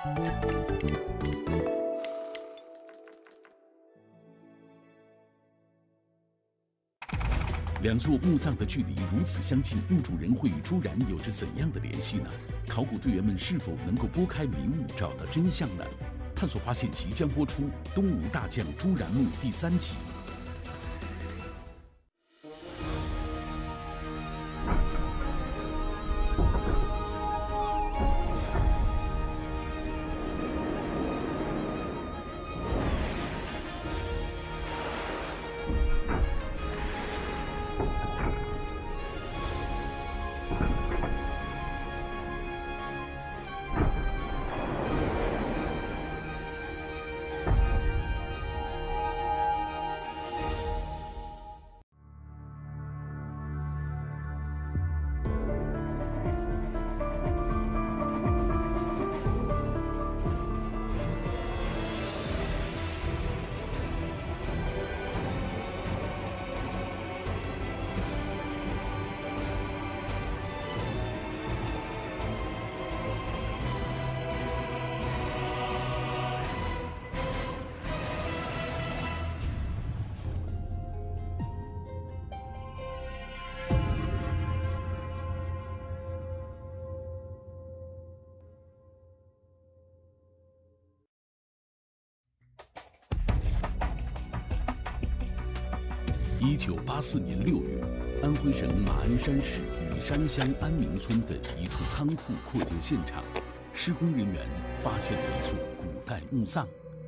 两座墓葬的距离如此相近，墓主人会与朱然有着怎样的联系呢？考古队员们是否能够拨开迷雾，找到真相呢？探索发现即将播出《东吴大将朱然墓》第3集。1984年6月，安徽省马鞍山市雨山乡安明村的一处仓库扩建现场，施工人员发现了一座古代墓葬。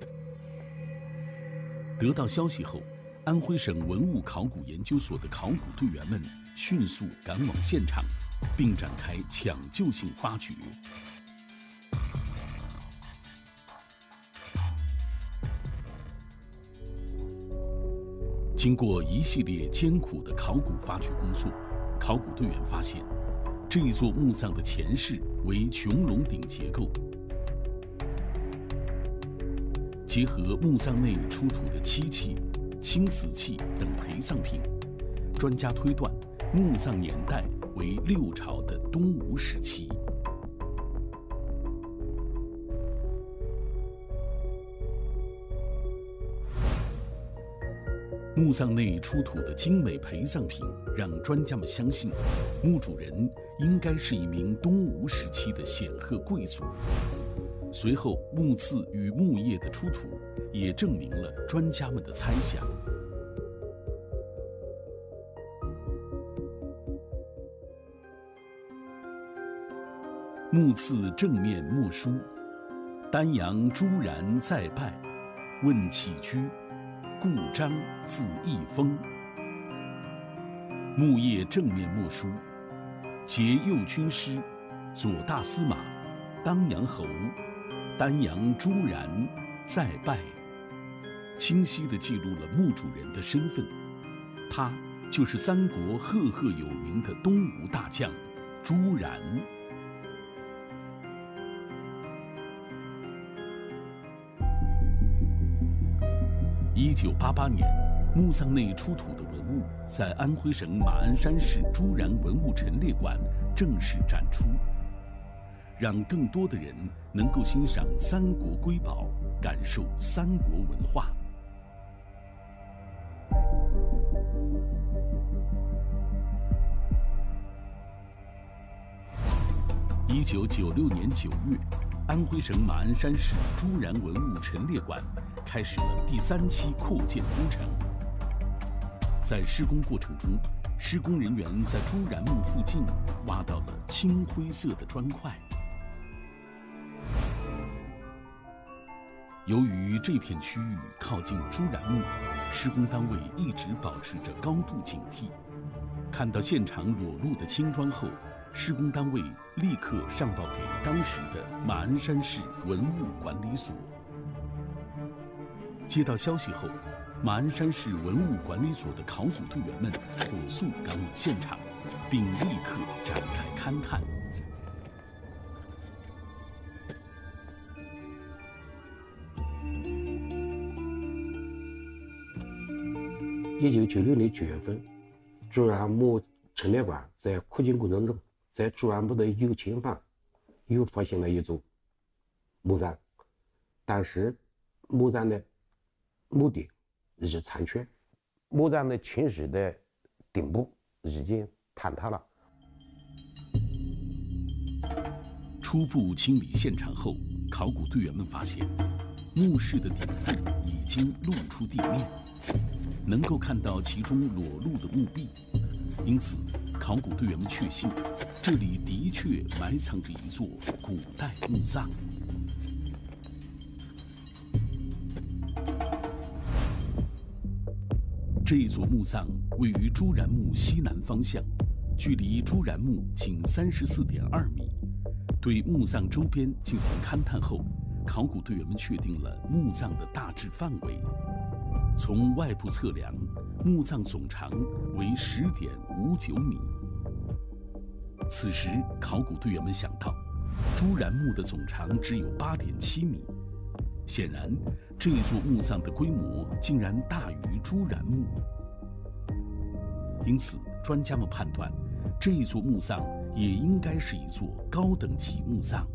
得到消息后，安徽省文物考古研究所的考古队员们迅速赶往现场，并展开抢救性发掘。经过一系列艰苦的考古发掘工作，考古队员发现，这一座墓葬的前室为穹隆顶结构。结合墓葬内出土的漆器、青瓷器等陪葬品，专家推断墓葬年代为6朝的东吴时期。墓葬内出土的精美陪葬品，让专家们相信，墓主人应该是一名东吴时期的显赫贵族。随后，墓刺与墓叶的出土，也证明了专家们的猜想。墓刺正面墨书：“丹阳朱然再拜，问起居。故章字义风。”墓叶正面墨书：“节右军师，左大司马，当阳侯，丹阳朱然再拜。”清晰地记录了墓主人的身份，他就是三国赫赫有名的东吴大将朱然。1988年，墓葬内出土的文物在安徽省马鞍山市朱然文物陈列馆正式展出，让更多的人能够欣赏三国瑰宝，感受三国文化。1996年9月，安徽省马鞍山市朱然文物陈列馆开始了第3期扩建工程。在施工过程中，施工人员在朱然墓附近挖到了青灰色的砖块。由于这片区域靠近朱然墓，施工单位一直保持着高度警惕。看到现场裸露的青砖后，施工单位立刻上报给当时的马鞍山市文物管理所。接到消息后，马鞍山市文物管理所的考古队员们火速赶往现场，并立刻展开勘探。 1996年9月份，朱然墓陈列馆在扩建过程中，在朱然墓的右前方又发现了一座墓葬，但是墓葬的墓顶是残缺，墓葬的寝室的顶部已经坍塌了。 初步清理现场后，考古队员们发现，墓室的顶部已经露出地面，能够看到其中裸露的墓壁，因此，考古队员们确信，这里的确埋藏着一座古代墓葬。这座墓葬位于朱然墓西南方向，距离朱然墓仅34.2米。对墓葬周边进行勘探后，考古队员们确定了墓葬的大致范围。从外部测量，墓葬总长为10.59米。此时，考古队员们想到，朱然墓的总长只有8.7米，显然，这座墓葬的规模竟然大于朱然墓。因此，专家们判断，这座墓葬也应该是一座高等级墓葬。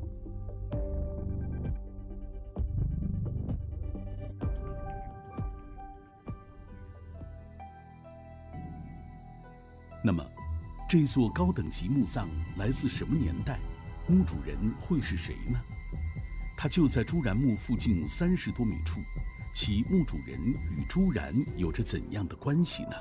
那么，这座高等级墓葬来自什么年代？墓主人会是谁呢？它就在朱然墓附近30多米处，其墓主人与朱然有着怎样的关系呢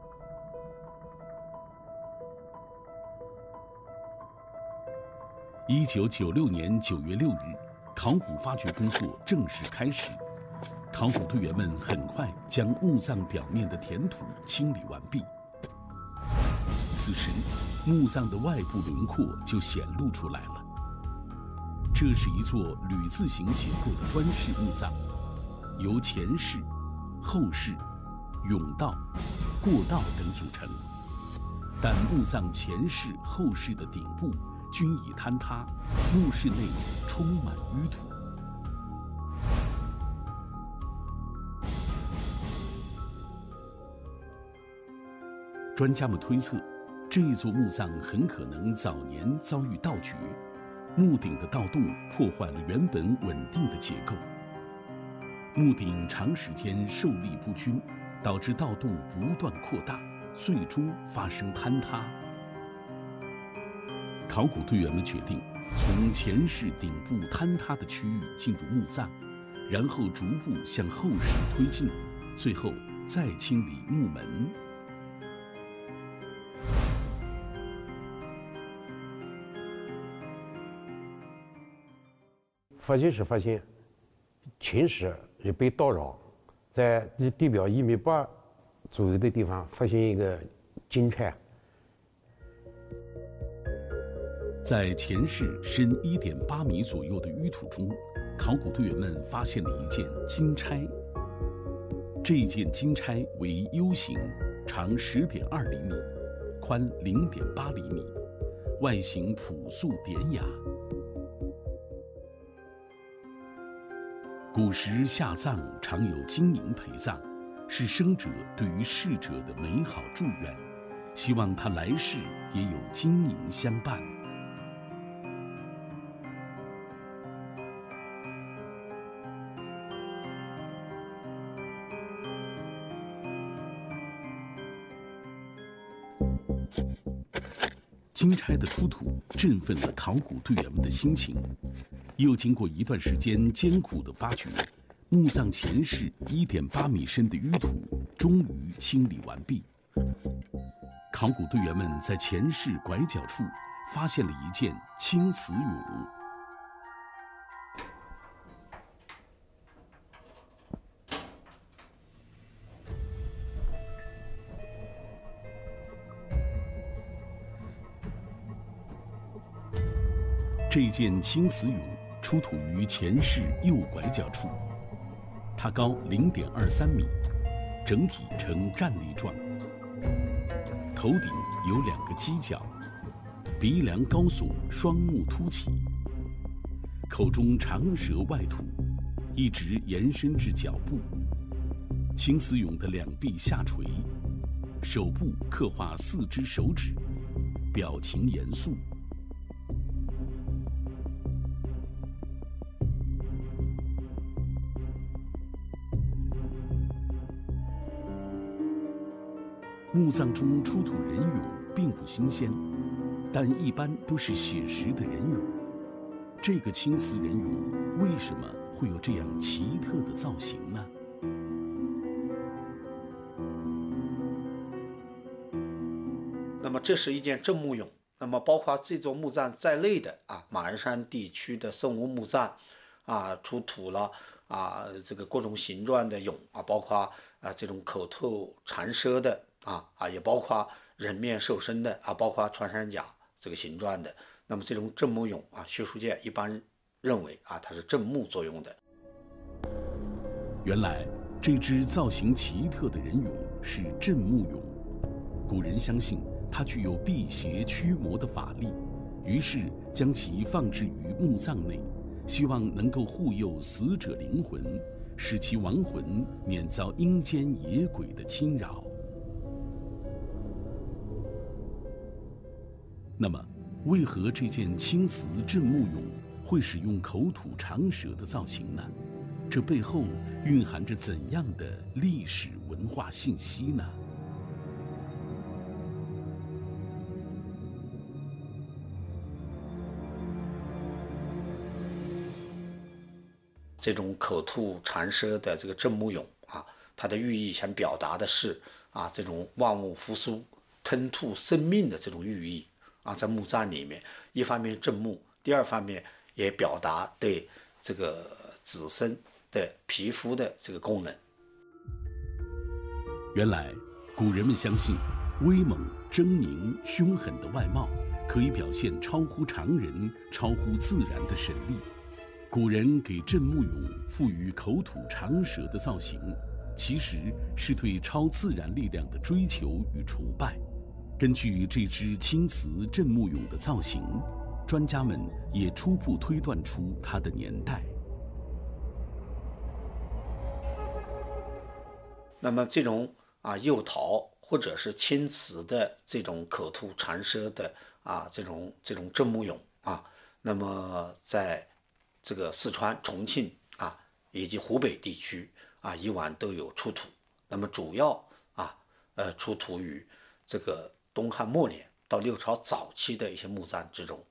？1996年9月6日，考古发掘工作正式开始。考古队员们很快将墓葬表面的填土清理完毕。此时，墓葬的外部轮廓就显露出来了。这是一座铝字形结构的砖式墓葬，由前室、后室、甬道、过道等组成。但墓葬前室、后室的顶部均已坍塌，墓室内充满淤土。专家们推测，这座墓葬很可能早年遭遇盗掘，墓顶的盗洞破坏了原本稳定的结构。墓顶长时间受力不均，导致盗洞不断扩大，最终发生坍塌。考古队员们决定从前室顶部坍塌的区域进入墓葬，然后逐步向后室推进，最后再清理墓门。 发现时发现，寝室也被盗扰，在地表1.8米左右的地方发现一个金钗。 在前室深1.8米左右的淤土中，考古队员们发现了一件金钗。这件金钗为 U 型，长10.2厘米，宽0.8厘米，外形朴素典雅。古时下葬常有金银陪葬，是生者对于逝者的美好祝愿，希望他来世也有金银相伴。金钗的出土振奋了考古队员们的心情。又经过一段时间艰苦的发掘，墓葬前室1.8米深的淤土终于清理完毕。考古队员们在前室拐角处发现了一件青瓷俑。这件青瓷俑出土于前室右拐角处，它高0.23米，整体呈站立状，头顶有2个犄角，鼻梁高耸，双目凸起，口中长舌外吐，一直延伸至脚部。青瓷俑的2臂下垂，手部刻画4只手指，表情严肃。 墓葬中出土人俑并不新鲜，但一般都是写实的人俑。这个青瓷人俑为什么会有这样奇特的造型呢？ 那么这是一件镇墓俑。那么包括这座墓葬在内的马鞍山地区的圣吴墓葬出土了这个各种形状的俑包括这种口吐长舌的也包括人面兽身的包括穿山甲这个形状的。那么这种镇墓俑学术界一般认为它是镇墓作用的。 原来这只造型奇特的人俑是镇墓俑，古人相信它具有辟邪驱魔的法力，于是将其放置于墓葬内，希望能够护佑死者灵魂，使其亡魂免遭阴间野鬼的侵扰。那么，为何这件青瓷镇墓俑会使用口吐长舌的造型呢？这背后蕴含着怎样的历史文化信息呢？ 这种口吐长舌的这个镇墓俑它的寓意想表达的是这种万物复苏、吞吐生命的这种寓意在墓葬里面，一方面镇墓，第二方面也表达对这个子孙的皮肤的这个功能。 原来，古人们相信，威猛、狰狞、凶狠的外貌可以表现超乎常人、超乎自然的神力。古人给镇墓俑赋予口吐长舌的造型，其实是对超自然力量的追求与崇拜。根据这只青瓷镇墓俑的造型，专家们也初步推断出它的年代。 那么这种釉陶或者是青瓷的这种口吐长舌的这种镇墓俑那么在这个四川、重庆以及湖北地区以往都有出土。那么主要出土于这个东汉末年到六朝早期的一些墓葬之中。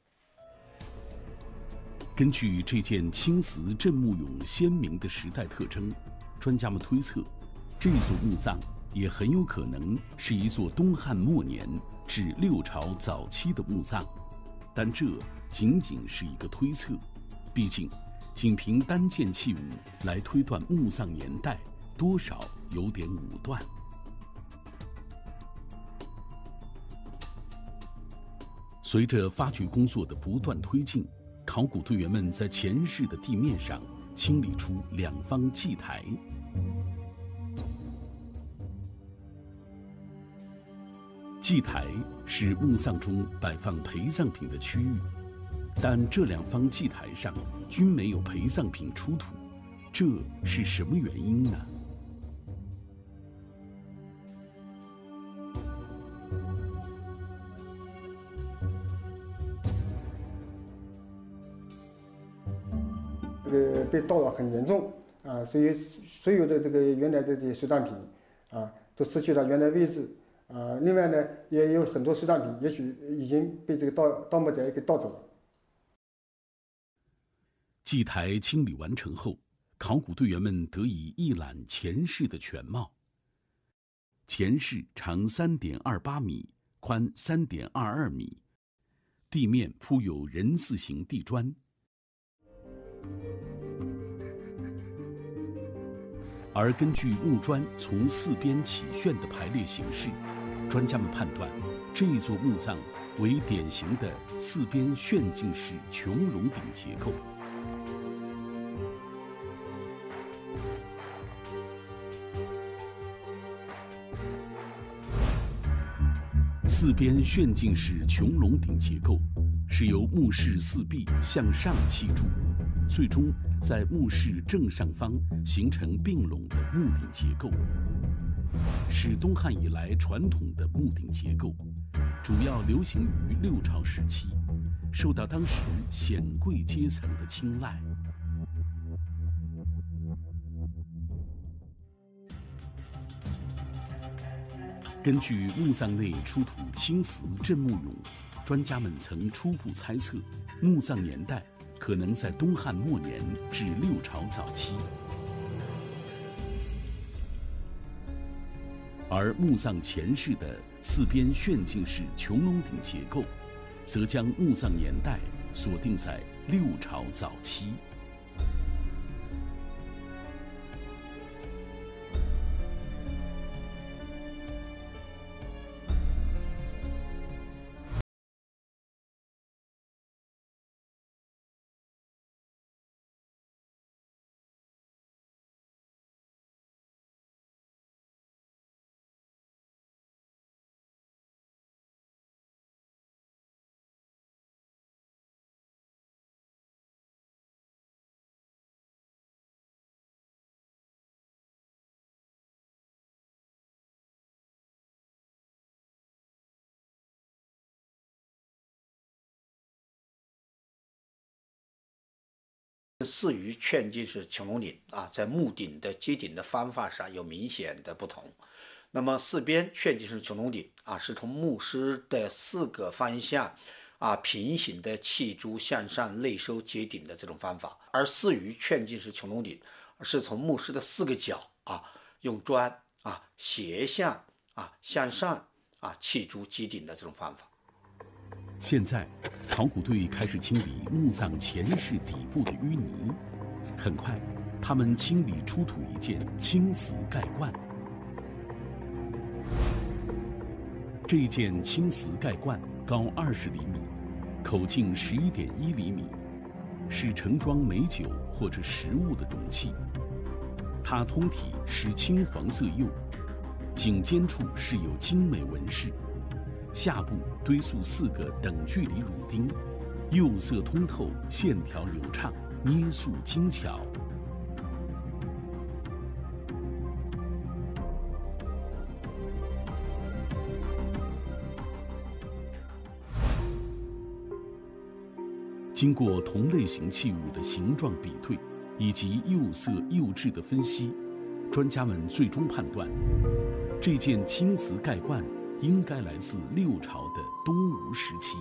根据这件青瓷镇墓俑鲜明的时代特征，专家们推测，这座墓葬也很有可能是一座东汉末年至六朝早期的墓葬，但这仅仅是一个推测。毕竟，仅凭单件器物来推断墓葬年代，多少有点武断。随着发掘工作的不断推进，考古队员们在前世的地面上清理出两方祭台。祭台是墓葬中摆放陪葬品的区域。但这两方祭台上均没有陪葬品出土，这是什么原因呢？ 这个被盗了很严重所以所有的这个原来的这些随葬品都失去了原来位置另外呢，也有很多随葬品也许已经被这个盗墓贼给盗走了。 祭台清理完成后，考古队员们得以一览前世的全貌。前世长3.28米，宽3.22米，地面铺有人字形地砖。而根据木砖从四边起旋的排列形式，专家们判断，这座墓葬为典型的四边旋进式穹隆顶结构。四边旋进式穹隆顶结构是由墓室四壁向上砌筑，最终在墓室正上方形成并拢的墓顶结构，是东汉以来传统的墓顶结构，主要流行于六朝时期，受到当时显贵阶层的青睐。 根据墓葬内出土青瓷镇墓俑，专家们曾初步猜测，墓葬年代可能在东汉末年至六朝早期。而墓葬前室的四边旋进式穹窿顶结构，则将墓葬年代锁定在六朝早期。 四隅劝进式穹窿顶啊，在墓顶的接顶的方法上有明显的不同。那么四边劝进式穹窿顶啊，是从墓室的四个方向啊平行的砌珠向上内收接顶的这种方法，而四隅劝进式穹窿顶是从墓室的四个角啊用砖啊斜向啊向上啊砌珠接顶的这种方法。 现在，考古队开始清理墓葬前室底部的淤泥。很快，他们清理出土一件青瓷盖罐。这件青瓷盖罐高20厘米，口径11.1厘米，是盛装美酒或者食物的容器。它通体是青黄色釉，颈尖处是有精美纹饰。下部堆塑4个等距离乳钉，釉色通透，线条流畅，捏塑精巧。经过同类型器物的形状比对，以及釉色釉质的分析，专家们最终判断，这件青瓷盖罐应该来自六朝的东吴时期。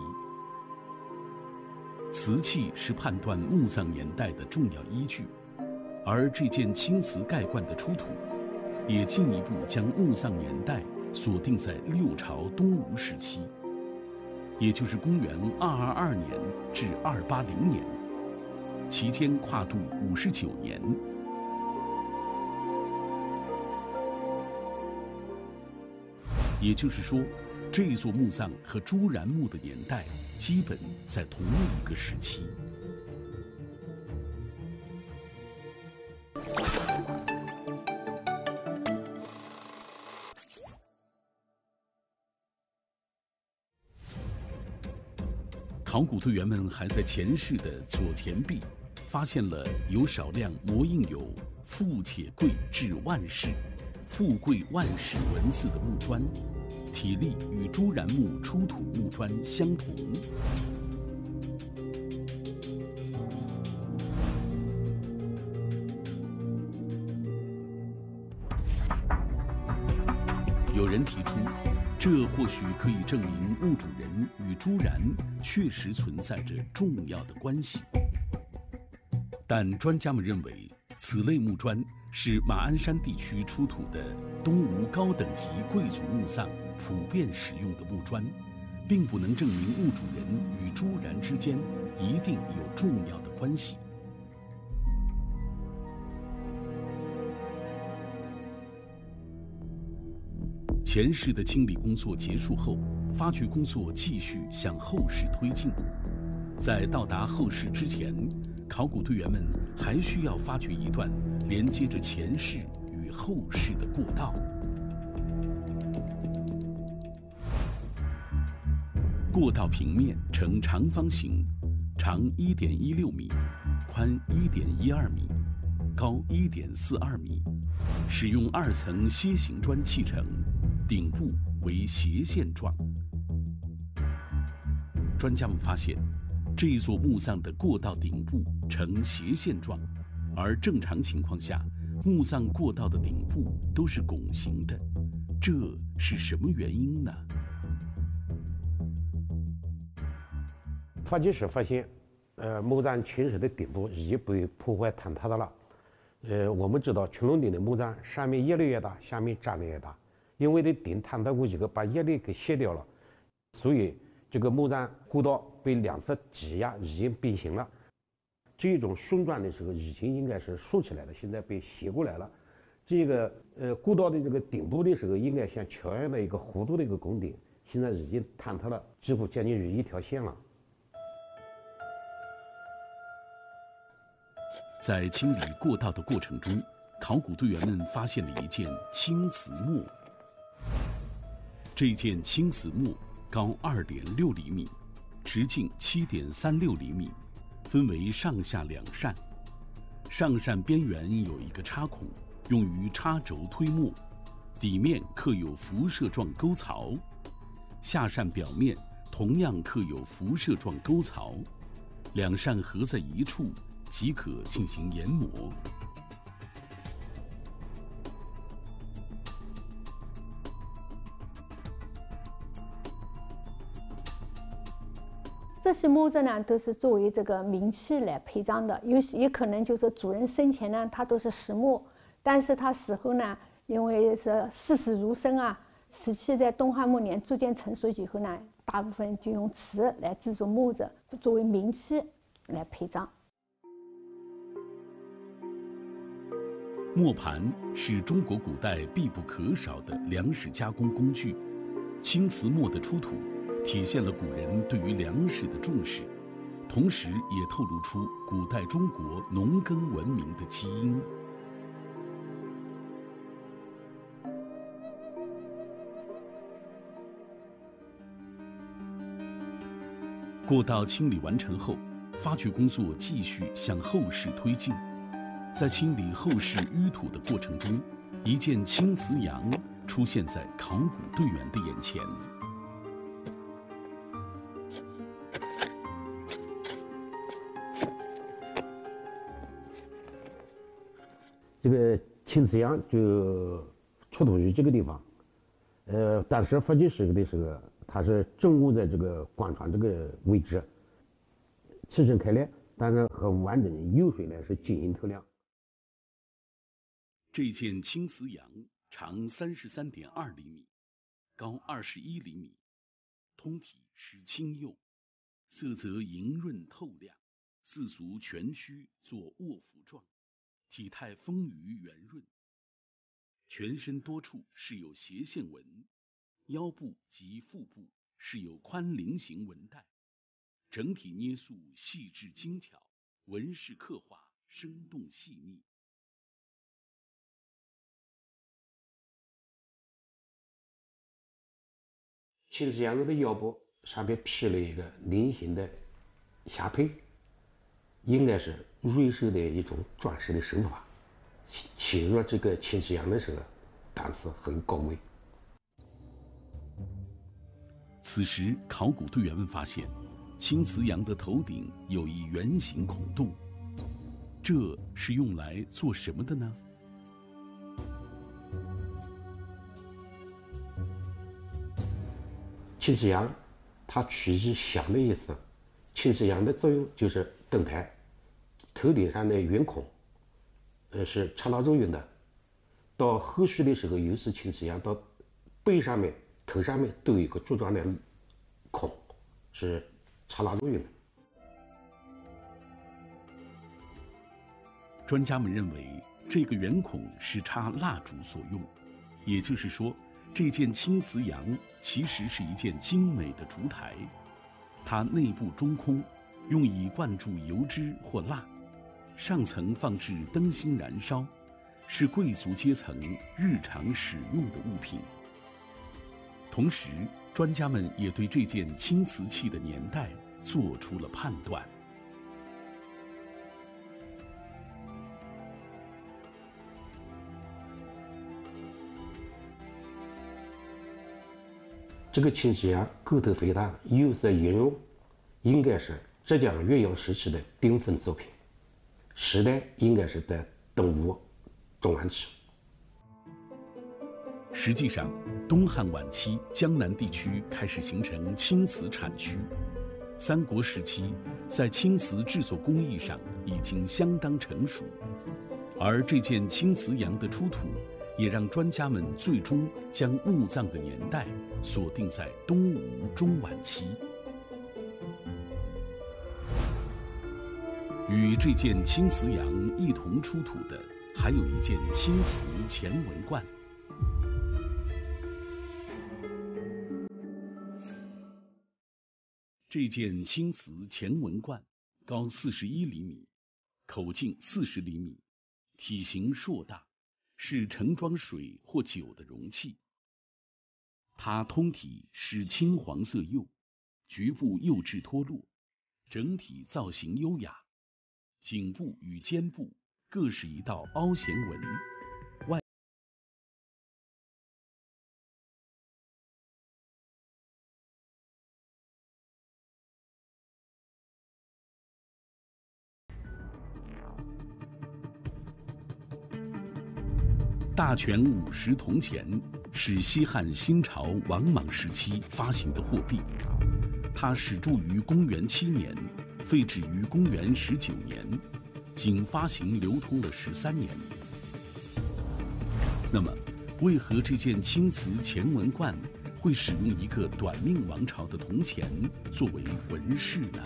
瓷器是判断墓葬年代的重要依据，而这件青瓷盖罐的出土，也进一步将墓葬年代锁定在六朝东吴时期，也就是公元222年至280年，期间跨度59年。也就是说，这座墓葬和朱然墓的年代基本在同一个时期。考古队员们还在前室的左前壁发现了有少量模印有“富且贵至万世”“富贵万世”文字的木砖，体例与朱然墓出土木砖相同。有人提出，这或许可以证明墓主人与朱然确实存在着重要的关系。但专家们认为，此类木砖是马鞍山地区出土的东吴高等级贵族墓葬普遍使用的木砖，并不能证明墓主人与朱然之间一定有重要的关系。前室的清理工作结束后，发掘工作继续向后室推进。在到达后室之前，考古队员们还需要发掘一段连接着前室与后室的过道。过道平面呈长方形，长1.16米，宽1.12米，高1.42米，使用2层楔形砖砌成，顶部为斜线状。专家们发现，这一座墓葬的过道顶部呈斜线状，而正常情况下，墓葬过道的顶部都是拱形的， 这是什么原因呢？ 发掘时发现，墓葬青石的顶部已经被破坏坍塌的了。我们知道群龙顶的墓葬上面叶类越大，下面渣类越大，因为这顶坍塌过几个，把叶类给卸掉了，所以这个墓葬过道被两侧挤压，已经变形了。这种旋转的时候已经应该是竖起来了，现在被斜过来了。这个过道的这个顶部的时候，应该像桥一样的一个弧度的一个拱顶，现在已经坍塌了，几乎将近是一条线了。 在清理过道的过程中，考古队员们发现了一件青瓷墓。这件青瓷墓高2.6厘米，直径7.36厘米，分为上下两扇，上扇边缘有一个插孔，用于插轴推木，底面刻有辐射状沟槽，下扇表面同样刻有辐射状沟槽，两扇合在一处即可进行研磨。 这些墓葬呢，都是作为这个冥器来陪葬的，也可能就是主人生前呢，他都是实木，但是他死后呢，因为是视死如生啊，瓷器在东汉末年逐渐成熟以后呢，大部分就用瓷来制作木子，作为冥器来陪葬。 磨盘是中国古代必不可少的粮食加工工具，青瓷磨的出土体现了古人对于粮食的重视，同时也透露出古代中国农耕文明的基因。过道清理完成后，发掘工作继续向后室推进。在清理后室淤土的过程中，一件青瓷羊出现在考古队员的眼前。 这个青瓷羊就出土于这个地方，当时发掘时的时候，它是正卧在这个广场这个位置，器身开裂，但是很完整，釉水呢是晶莹透亮。 这件青瓷羊长33.2厘米，高21厘米，通体是青釉，色泽莹润透亮，四足全须作卧斧状，体态丰腴圆润，全身多处饰有斜线纹，腰部及腹部饰有宽菱形纹带，整体捏塑细致精巧，纹饰刻画生动细腻。 青瓷羊肉的腰部上面披了一个菱形的霞帔，应该是瑞兽的一种装饰的手法，显入这个青瓷羊的时候，档次很高贵。 此时，考古队员们发现，青瓷羊的头顶有一圆形孔洞，这是用来做什么的呢？ 青瓷羊，它取自响的意思。青瓷羊的作用就是登台，头顶上的圆孔，是插蜡作用的。到后续的时候，又是青瓷羊到背上面、头上面都有一个柱状的孔，是插蜡作用的。 专家们认为，这个圆孔是插蜡烛所用，也就是说，这件青瓷羊其实是一件精美的烛台，它内部中空，用以灌注油脂或蜡，上层放置灯芯燃烧，是贵族阶层日常使用的物品。同时，专家们也对这件青瓷器的年代做出了判断。 这个青瓷羊个头肥大，釉色莹润，应该是浙江岳阳时期的巅峰作品，时代应该是在东吴中晚期。 实际上，东汉晚期江南地区开始形成青瓷产区。三国时期，在青瓷制作工艺上已经相当成熟，而这件青瓷羊的出土，也让专家们最终将墓葬的年代锁定在东吴中晚期。与这件青瓷羊一同出土的，还有一件青瓷乾文罐。这件青瓷乾文罐高41厘米，口径40厘米，体型硕大，是盛装水或酒的容器。它通体是青黄色釉，局部釉质脱落，整体造型优雅，颈部与肩部各是一道凹弦纹。大全50铜钱是西汉新朝王莽时期发行的货币，它始铸于公元7年，废止于公元19年，仅发行流通了13年。那么，为何这件青瓷乾文罐会使用一个短命王朝的铜钱作为纹饰呢？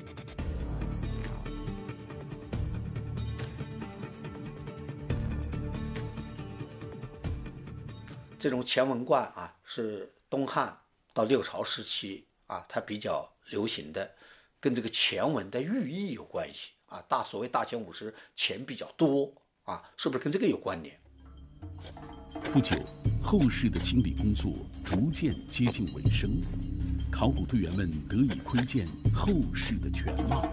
这种乾文罐啊，是东汉到六朝时期啊，它比较流行的，跟这个乾文的寓意有关系啊。所谓大乾50，钱比较多啊，是不是跟这个有关联？ 不久，后世的清理工作逐渐接近尾声，考古队员们得以窥见后世的全貌。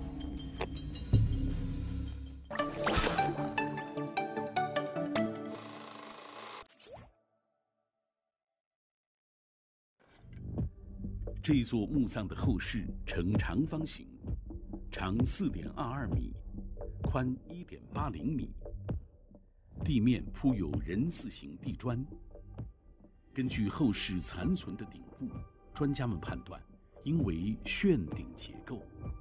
这座墓葬的后室呈长方形，长4.22米，宽1.80米，地面铺有人字形地砖。根据后世残存的顶部，专家们判断应为旋顶结构。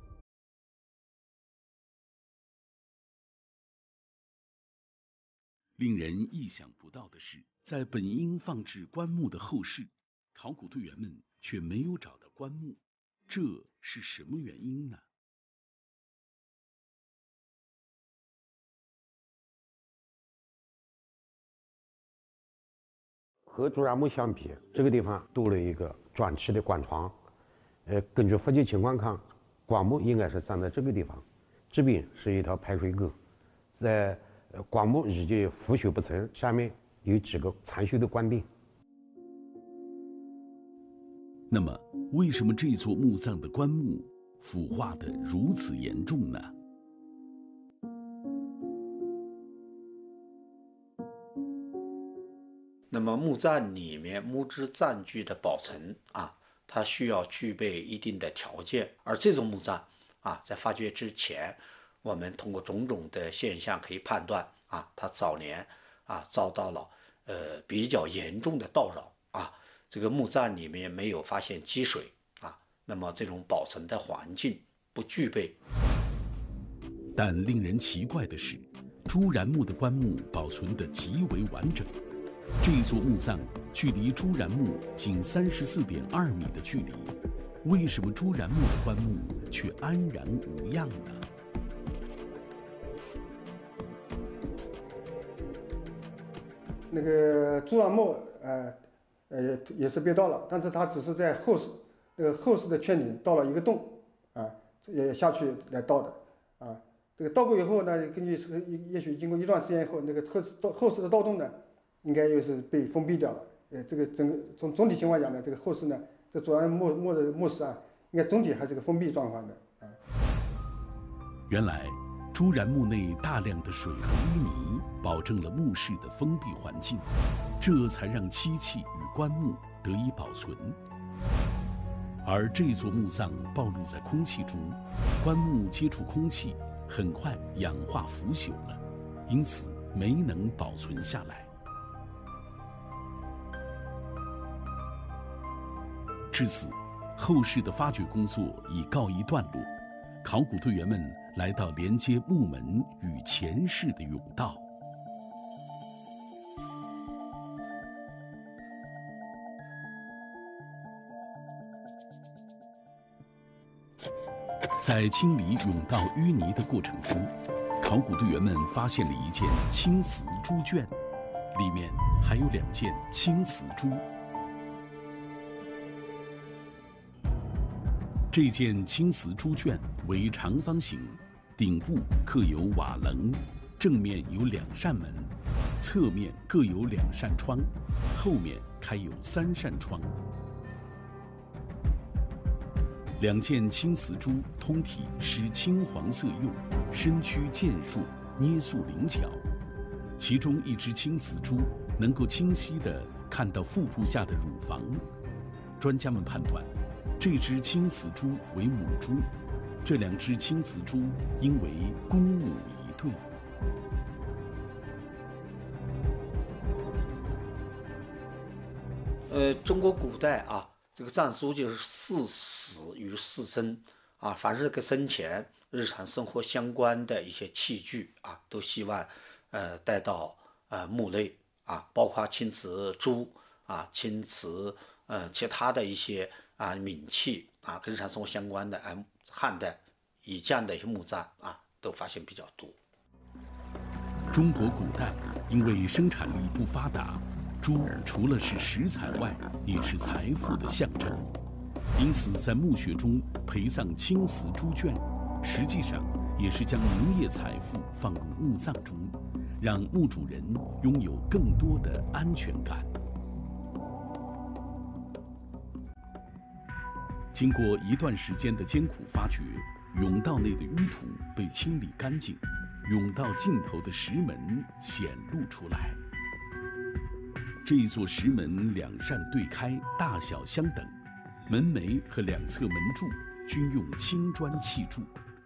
令人意想不到的是，在本应放置棺木的后室，考古队员们却没有找到棺木，这是什么原因呢？ 和朱然墓相比，这个地方多了一个转翅的棺床。根据发掘情况看，棺木应该是站在这个地方，这边是一条排水沟，在棺木已经腐朽不成，下面有几个残朽的棺钉。 那么，为什么这座墓葬的棺木腐化得如此严重呢？ 那么墓葬里面木质葬具的保存啊，它需要具备一定的条件，而这种墓葬啊，在发掘之前，我们通过种种的现象可以判断啊，它早年啊遭到了比较严重的盗扰啊。这个墓葬里面没有发现积水啊，那么这种保存的环境不具备。 但令人奇怪的是，朱然墓的棺木保存得极为完整。这座墓葬距离朱然墓仅34.2米的距离，为什么朱然墓的棺木却安然无恙呢？ 那个朱然墓也是被盗了，但是它只是在后室的圈顶盗了一个洞啊，也下去来盗的啊。这个盗过以后呢，根据也许经过一段时间以后，那个后室的盗洞呢，应该又是被封闭掉了。这个整个从总体情况讲呢，这个后室呢，这朱然墓的墓室啊，应该总体还是个封闭状况的啊。 原来，朱然墓内大量的水和淤泥，保证了墓室的封闭环境，这才让漆器与棺木得以保存。而这座墓葬暴露在空气中，棺木接触空气，很快氧化腐朽了，因此没能保存下来。 至此，后世的发掘工作已告一段落，考古队员们来到连接墓门与前世的甬道。在清理甬道淤泥的过程中，考古队员们发现了一件青瓷猪圈，里面还有2件青瓷猪。这件青瓷猪圈为长方形，顶部刻有瓦棱，正面有2扇门，侧面各有2扇窗，后面开有3扇窗。2件青瓷猪通体施青黄色釉，身躯健硕，捏塑灵巧。其中一只青瓷猪能够清晰地看到腹部下的乳房。专家们判断，这只青瓷猪为母猪，这2只青瓷猪应为公母一对。中国古代啊，这个藏书就是4死与4生啊，凡是跟生前日常生活相关的一些器具啊，都希望带到墓内啊，包括青瓷猪啊、青瓷其他的一些冥器啊，跟日常生活相关的汉代以降的一些墓葬啊，都发现比较多。 中国古代因为生产力不发达，猪除了是食材外，也是财富的象征。因此，在墓穴中陪葬青瓷猪圈，实际上也是将农业财富放入墓葬中，让墓主人拥有更多的安全感。经过一段时间的艰苦发掘，甬道内的淤土被清理干净，甬道尽头的石门显露出来。这座石门2扇对开，大小相等，门楣和2侧门柱均用青砖砌筑。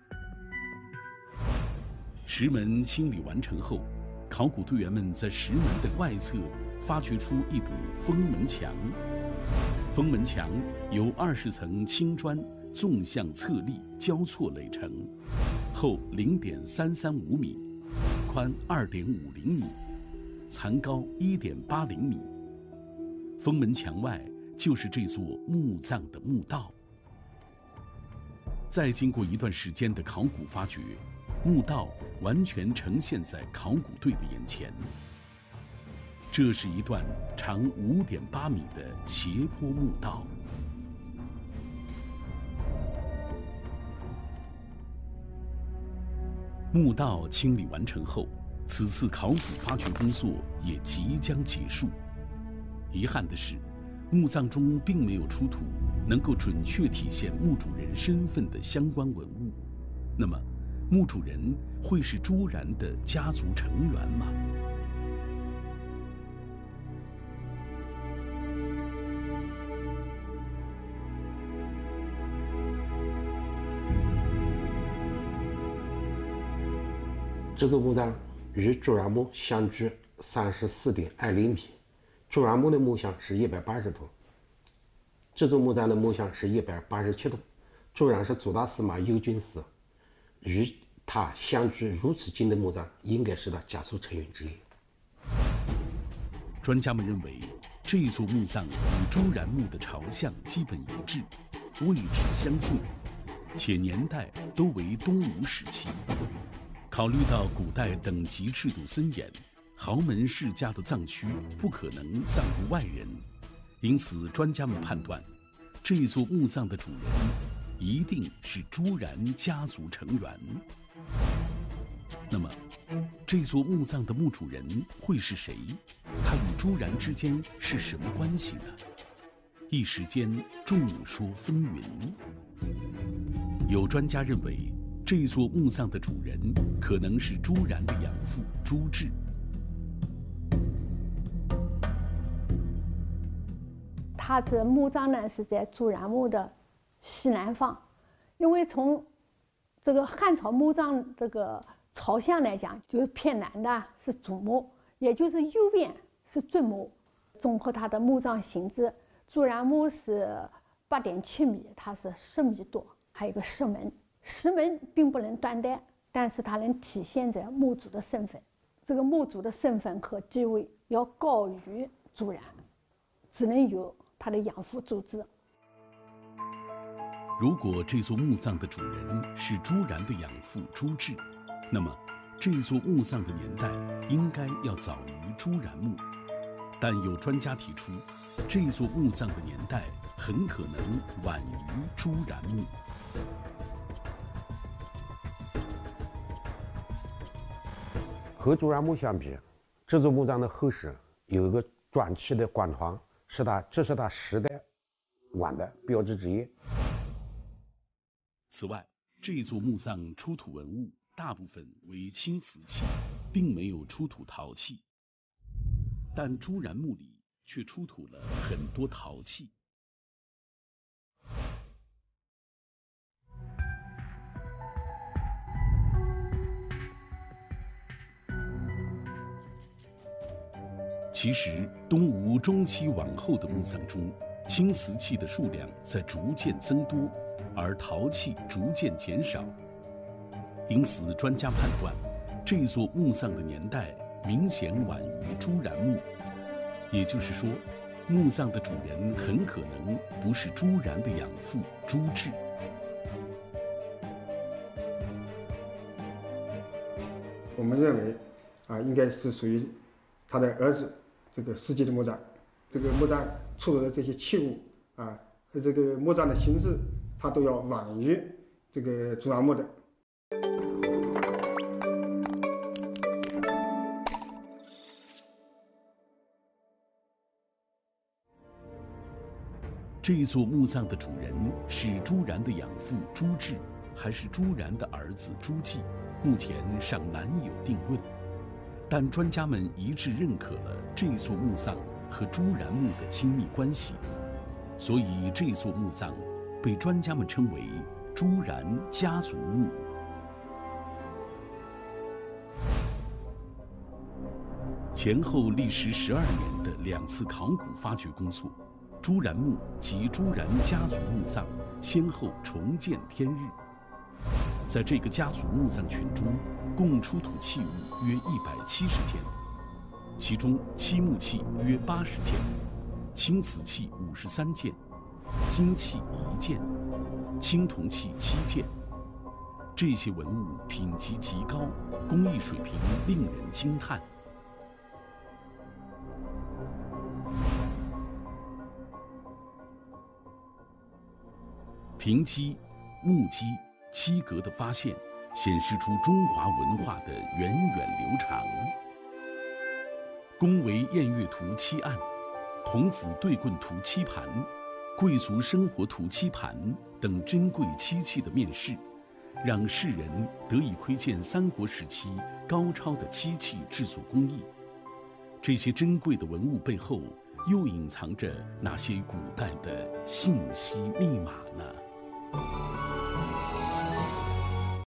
石门清理完成后，考古队员们在石门的外侧发掘出一堵封门墙。封门墙由20层青砖纵向侧立交错垒成，厚0.335米，宽2.50米，残高1.80米。封门墙外就是这座墓葬的墓道。再经过一段时间的考古发掘，墓道完全呈现在考古队的眼前。这是一段长5.8米的斜坡墓道。墓道清理完成后，此次考古发掘工作也即将结束。遗憾的是，墓葬中并没有出土能够准确体现墓主人身份的相关文物。那么，墓主人会是朱然的家族成员吗？ 这座墓葬与朱然墓相距34.20米，朱然墓的墓向是180度，这座墓葬的墓向是187度。朱然是左大司马右军师，与他相距如此近的墓葬，应该是他家族成员之一。 专家们认为，这座墓葬与朱然墓的朝向基本一致，位置相近，且年代都为东吴时期。考虑到古代等级制度森严，豪门世家的葬区不可能葬入外人，因此专家们判断，这座墓葬的主人一定是朱然家族成员。那么，这座墓葬的墓主人会是谁？他与朱然之间是什么关系呢？一时间众说纷纭。有专家认为，这座墓葬的主人可能是朱然的养父朱志。 他这墓葬呢是在朱然墓的西南方，因为从这个汉朝墓葬这个朝向来讲，就是偏南的是主墓，也就是右边是正墓。综合他的墓葬形制，朱然墓是 8.7米，它是10米多，还有一个石门。石门并不能断代，但是它能体现着墓主的身份。这个墓主的身份和地位要高于朱然，只能由他的养父朱志。 如果这座墓葬的主人是朱然的养父朱志，那么这座墓葬的年代应该要早于朱然墓。但有专家提出，这座墓葬的年代很可能晚于朱然墓。 和朱然墓相比，这座墓葬的后室有一个转砌的管床，这是它时代晚的标志之一。 此外，这座墓葬出土文物大部分为青瓷器，并没有出土陶器，但朱然墓里却出土了很多陶器。其实，东吴中期往后的墓葬中，青瓷器的数量在逐渐增多，而陶器逐渐减少。因此，专家判断，这座墓葬的年代明显晚于朱然墓，也就是说，墓葬的主人很可能不是朱然的养父朱志。 我们认为，应该是属于他的儿子这个世纪的墓葬。这个墓葬出土的这些器物和这个墓葬的形制，它都要晚于这个朱然墓的。 这座墓葬的主人是朱然的养父朱志，还是朱然的儿子朱继，目前尚难有定论。但专家们一致认可了这座墓葬和朱然墓的亲密关系，所以这座墓葬被专家们称为朱然家族墓。前后历时12年的2次考古发掘工作，朱然墓及朱然家族墓葬先后重见天日。在这个家族墓葬群中，共出土器物约170件，其中漆木器约80件，青瓷器53件，金器1件，青铜器7件。这些文物品级极高，工艺水平令人惊叹。平基、木基、漆革的发现，显示出中华文化的源远流长。宫闱偃月图漆案、童子对棍图漆盘、贵族生活图漆盘等珍贵漆器的面世，让世人得以窥见三国时期高超的漆器制作工艺。这些珍贵的文物背后，又隐藏着哪些古代的信息密码呢？